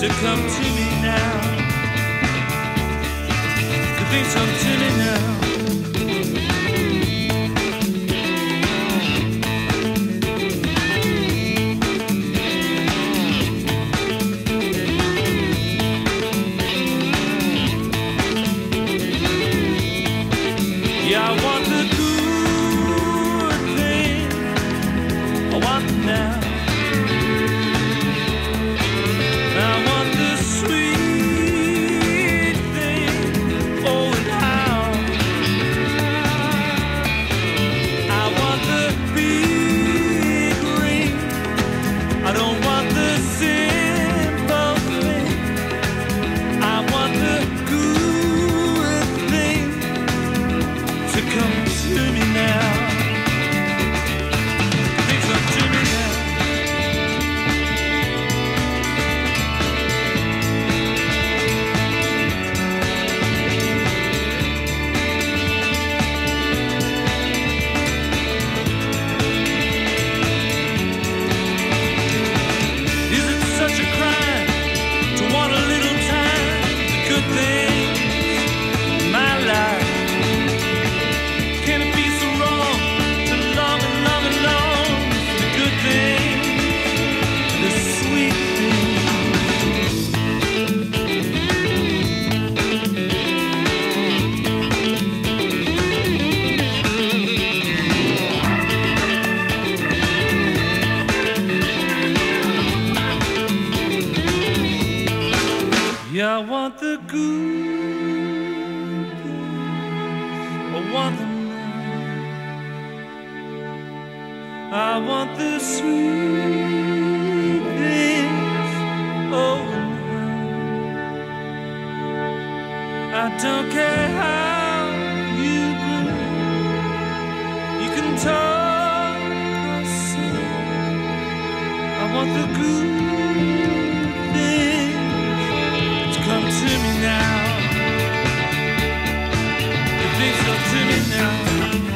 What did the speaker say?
to come to me now. The things come to me now. Yeah, I want the good thing. I want them now. I want the sweet thing. Oh, and how I want the big ring. I don't want the simple thing. I want the good thing to come to me now. Things come to me now. Is it such a crime to want a little time? The good things in my life. Can it be so wrong to long and long and long for the good things, the sweet Yeah, I want the good things. I want them now. I want the sweet things. Oh, now. I don't care how you go. You can talk or sing. I want the good things to come to me now. The things come to me now.